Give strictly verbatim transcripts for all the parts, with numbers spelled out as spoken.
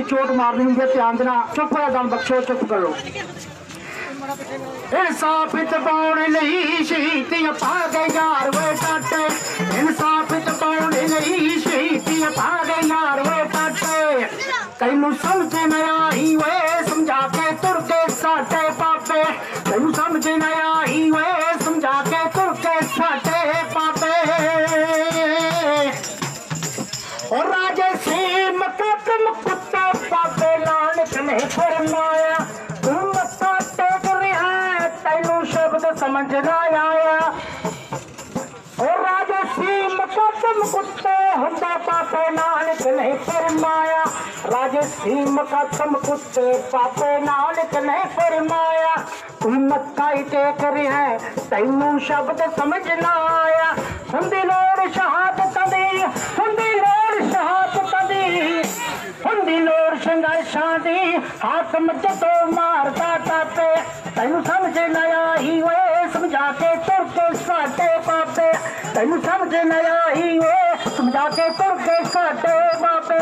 चोट मारनी होंगी ध्यान देना। चुप होया दम बख्शो चुप करो। इंसाफ पाने लई शहीदियां पा गए यार वे टाटे, इंसाफ पाने लई शहीदियां पा गए यार वे टाटे। तैनू समझ न आई वे समझा के तुर के साटे पापे, तैनू समझ न आई वे समझा के तुर के साटे पापे। और राजे सीम कदम कुत्ते पापे नानक ने फरमाया, तू मत्था टेक रहा है तैनू शब्द समझ न आया। और राजे सीम कदम कुत्ते हुंदे पापे नानक ने फरमाया, राजे सीम कदम कुत्ते पापे नानक ने फरमाया। तू मत्था ही टेक रहा है तैनू शब्द समझ न आया। हुंदी लोड़ शहादत दी, हुंदी लोड़ शहादत दी, हुंदी लोड़ संघर्षां दी, हाकम जदों मारदा टापे। तैनू समझ न आई वे समझा के तुर के साडे पापे, तैनू समझ न आई वे समझा के तुर के साडे पापे।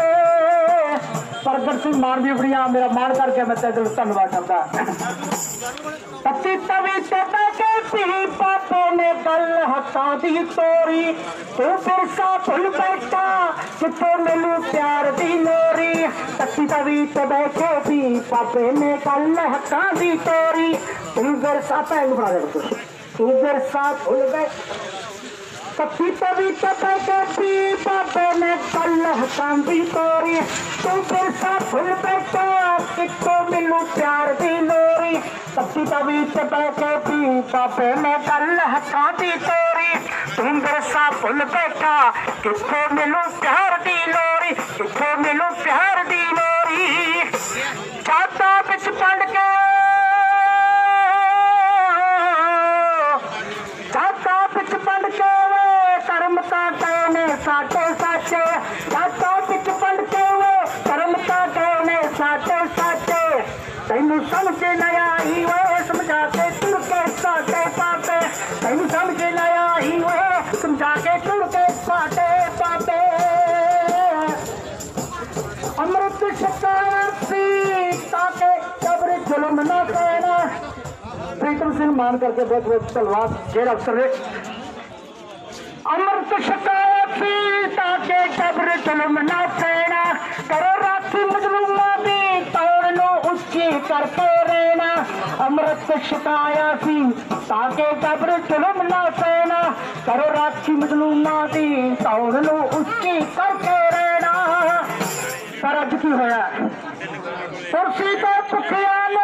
प्रगट सिंह मानवी बड़िया मेरा मान करके मैं तेरे दिल धन्यवाद करता। पति तवी ते बैठे पी पापे ने गल हथा दी तोरी, तू फिर सा भुल बैठा कितों मिलू प्यार दी लोरी। पति तवी ते बैठे पी पापे ने गल हथा दी तोरी, तू फिर सा पैग बना दे कुछ, तू फिर सा भुल गए। पति तवी ते बैठे पी पापे ने गल हथा दी तोरी, तू फिर सा भुल बैठा कितों मिलू प्यार दी लोरी। पति तवी ते बैठे पी पापे ने गल हथा दी तोरी, तू फिर सा भुल बैठा कितों मिलू प्यार दी लोरी, कितों मिलू प्यार दी लोरी। जाता बिच पढ़ के जाता बिच पढ़ के कर्म का ने साटे साचे, जाता बिच पढ़ के कर्म का ने साटे साचे। तैनू समझ न आई वे समझा के तुर के साटे पापे, तैनू समझ न आई वे समझा के तुर के साटे पापे। अमृत छकाया सी ताके कब्र जुल्म न कहना। प्रीतम सिंह मान करके बहुत बहुत धन्यवाद जेल अफसर ने। अमृत छकाया सी ताके कब्र जुल्म न कहना, करो राखी मजलूमा दी तौड़ नो उच्ची करके रहना। अमृत छकाया सी ताके कब्र जुल्म न कहना, करो राखी मजलूमा दी तौड़ नो उच्ची करके रहना। पर अज की होया कुर्सी तो भुखिया ने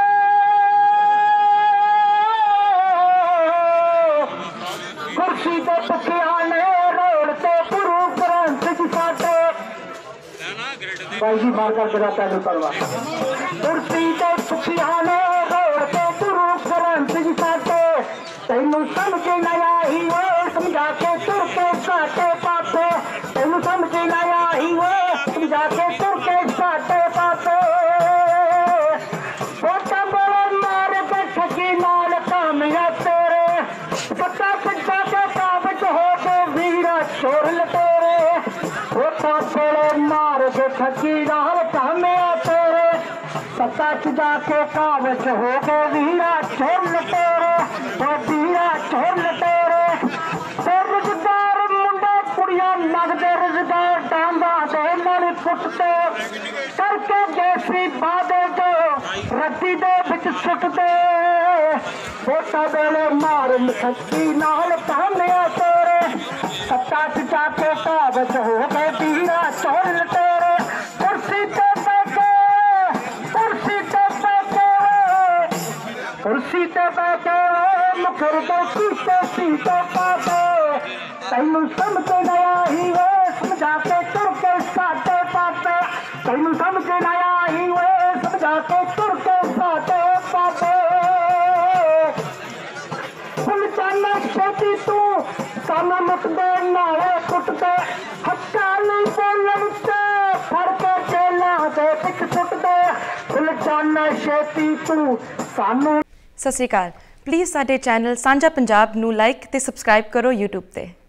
कुर्सी तो भुखिया ने रोड ते गुरु ग्रंथ जी साडे भाई जी मार कर तेरा तैनू करवा। कुर्सी तो भुखिया ने रोड ते गुरु ग्रंथ जी साडे, तैनू समझ न आई वे समझा के तुर के साडे पापे, तैनू समझ न आई वे समझा के तुर के साडे पापे। वोटा बोले मार के ठगी नाल कामया तेरे, पता पिता के काबज हो के वीरा छोड़ लटेरे। वोटा बोले मार के ठगी नाल कामया तेरे, पता पिता के काबज हो के वीरा छोड़ लटेरे, वो वीरा छोड़ लटेरे। रोजगार मुंडे कुड़ियां लगदे रोजगार डांदा दे मण फुटते, करके जैसी बादे जो रद्दी दे बिच सुटते। वोटा वेले मारन ठगी नाल कामया तेरे, सत्ता पिता के काबज हो गए वीरा छोड़ लटेरे। कुर्सी ते बैठे कुर्सी ते बैठे कुर्सी ते बैठे मुखर दे कीते सीते पापे, तैनू समझ न आई वे समझा के तुर के साडे पापे, तैनू समझ न आई वे समझा के तुर के साडे पापे। फुल जाना छेती तू सानू मुकदे नाले कुटदे, हक्का नहीं बोलन ते फड़ के जेलां दे विच सुटदे। फुल जाना छेती तू सानू। सत श्री अकाल। प्लीज़ साडे चैनल सांझा पंजाब नू लाइक ते सबसक्राइब करो यूट्यूब ते।